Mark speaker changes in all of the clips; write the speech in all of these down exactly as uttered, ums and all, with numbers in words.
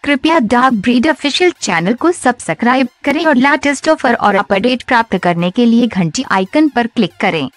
Speaker 1: कृपया dark breed official channel को subscribe करें और लेटेस्ट ऑफर और अपडेट प्राप्त करने के लिए घंटी आइकन पर क्लिक करें।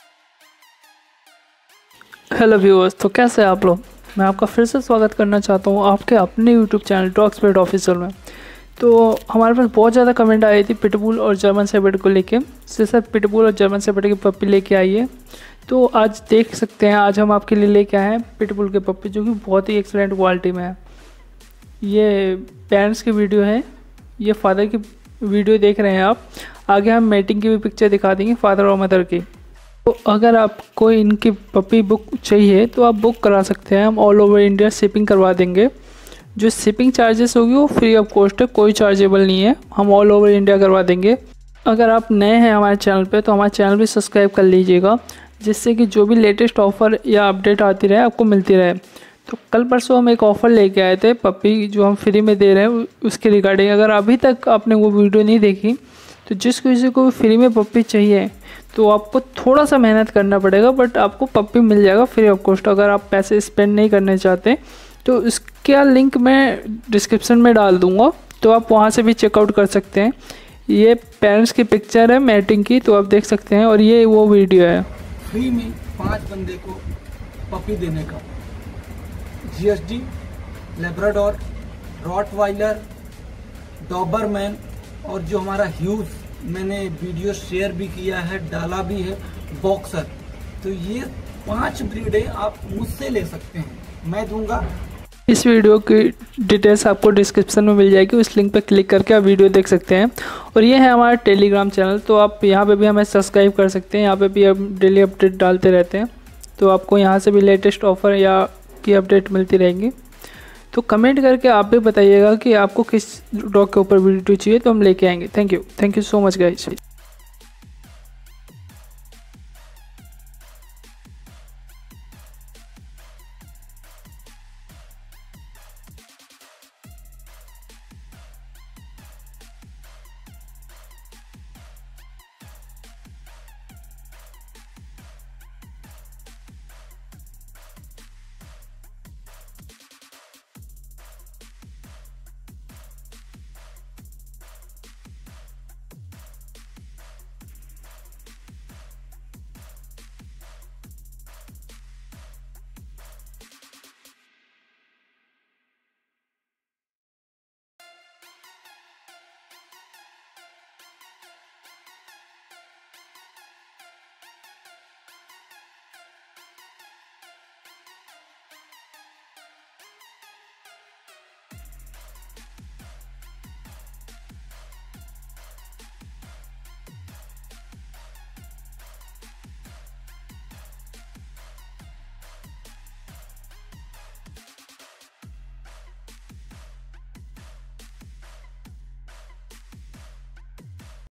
Speaker 2: हेलो व्यूअर्स, तो कैसे हैं आप लोग। मैं आपका फिर से स्वागत करना चाहता हूं आपके अपने YouTube channel dogs breed official में। तो हमारे पास बहुत ज़्यादा कमेंट आई थी पिटबुल और जर्मन शेफर्ड को लेके, सिर्फ पिटबुल और जर्मन शेफर्ड की पप्पी लेके आई है। तो आज देख सकते हैं, आज हम आपके लिए लेके आए हैं पिटबुल के पप्पी, जो कि बहुत ही एक्सेलेंट क्वालिटी में है। ये पेरेंट्स की वीडियो है, ये फादर की वीडियो देख रहे हैं आप। आगे हम मेटिंग की भी पिक्चर दिखा देंगे फादर और मदर की। तो अगर आपको इनकी पप्पी बुक चाहिए तो आप बुक करा सकते हैं, हम ऑल ओवर इंडिया शिपिंग करवा देंगे। जो शिपिंग चार्जेस होगी वो फ्री ऑफ कॉस्ट है, कोई चार्जेबल नहीं है, हम ऑल ओवर इंडिया करवा देंगे। अगर आप नए हैं हमारे चैनल पे तो हमारे चैनल भी सब्सक्राइब कर लीजिएगा, जिससे कि जो भी लेटेस्ट ऑफ़र या अपडेट आती रहे आपको मिलती रहे। तो कल परसों हम एक ऑफ़र लेके आए थे पप्पी, जो हम फ्री में दे रहे हैं उसके रिगार्डिंग। अगर अभी तक आपने वो वीडियो नहीं देखी तो जिस किसी को भी फ्री में पप्पी चाहिए तो आपको थोड़ा सा मेहनत करना पड़ेगा, बट आपको पप्पी मिल जाएगा फ्री ऑफ कॉस्ट। अगर आप पैसे स्पेंड नहीं करने चाहते तो इसका लिंक मैं डिस्क्रिप्शन में डाल दूँगा, तो आप वहाँ से भी चेकआउट कर सकते हैं। ये पेरेंट्स की पिक्चर है मैटिंग की, तो आप देख सकते हैं, और ये वो वीडियो है।
Speaker 3: फ्री में पांच बंदे को पपी देने का, जीएसडी, लेब्राडोर, रॉटवाइलर, डॉबरमैन और जो हमारा ह्यूज, मैंने वीडियो शेयर भी किया है, डाला भी है, बॉक्सर। तो ये पांच ब्रीडें आप मुझसे ले सकते हैं, मैं दूंगा।
Speaker 2: इस वीडियो की डिटेल्स आपको डिस्क्रिप्शन में मिल जाएगी, उस लिंक पर क्लिक करके आप वीडियो देख सकते हैं। और ये है हमारा टेलीग्राम चैनल, तो आप यहाँ पे भी हमें सब्सक्राइब कर सकते हैं। यहाँ पे भी हम डेली अपडेट डालते रहते हैं, तो आपको यहाँ से भी लेटेस्ट ऑफ़र या की अपडेट मिलती रहेंगी। तो कमेंट करके आप भी बताइएगा कि आपको किस डॉग के ऊपर वीडियो चाहिए, तो हम लेके आएंगे। Thank you thank you so much guys.